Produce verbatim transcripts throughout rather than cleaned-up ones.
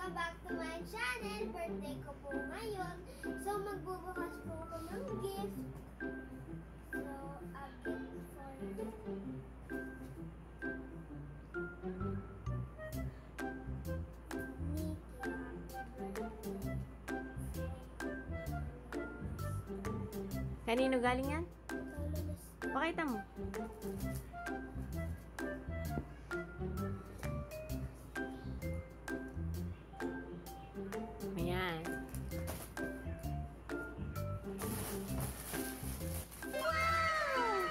Welcome back to my channel. Birthday ko po ngayon. So, magbubukas po ako ng gift. So, a gift for you. Nikki, happy birthday. Kanino galing yan? Pakita mo. Ayan. Wow!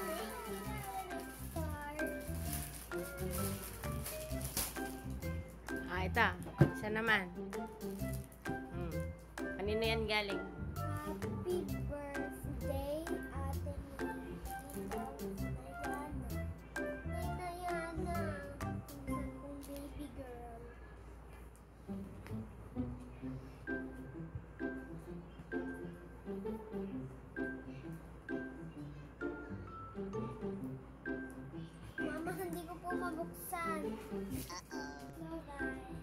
Ah, ito. Isa naman. Hmm. Kanino yan galing? Happy birthday, Ate Nikki. Diana. Diana. Isang baby girl. Mama, hindi ko po mabuksan. So, guys.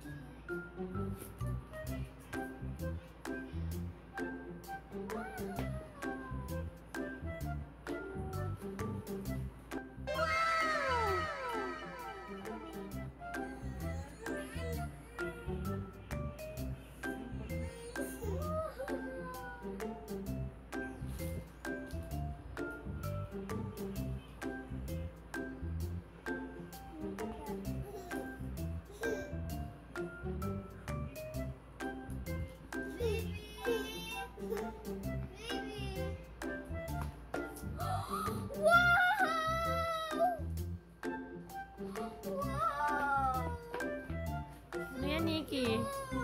Ano yan, Nikki? Oh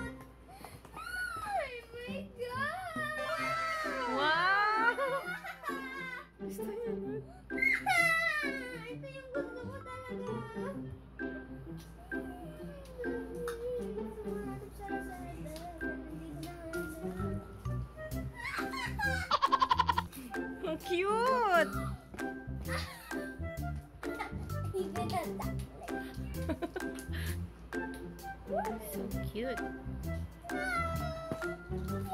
my God! Wow! Gusto yan. Ito yung gusto ko talaga. Ang cute! So cute.